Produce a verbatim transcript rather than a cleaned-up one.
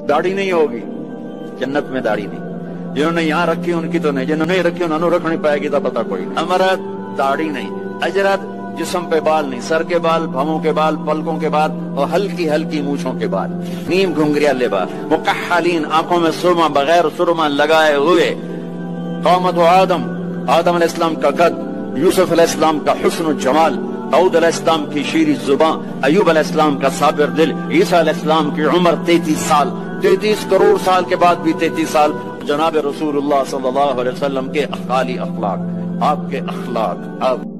दाढ़ी नहीं होगी जन्नत में, दाढ़ी नहीं। जिन्होंने यहाँ रखी उनकी तो नहीं, जिन्होंने रखी उन्होंने रख नहीं पाएगी तो पता कोई नहीं। अमरत दाढ़ी नहीं, अजरत जिस्म पे बाल नहीं, सर के बाल, भवों के बाल, पलकों के बाल और हल्की हल्की मूछों के बाल। नीम घुंघरिया लेबा, मुकहलीन आंखों में सुरमा, बगैर सुरमा लगाए हुए। कौमत आदम, आदम अलैहिस्सलाम का कद, यूसुफ अलैहिस्सलाम का हुस्न जमाल, दाऊद अलैहिस्सलाम की शीरी जुबान, अयूब अलैहिस्सलाम का साबिर दिल, ईसा अलैहिस्सलाम की उम्र तैतीस साल, तैतीस करोड़ साल के बाद भी तैतीस साल। जनाब रसूलुल्लाह सल्लल्लाहु अलैहि वसल्लम के अखाली अखलाक, आपके अखलाक, आप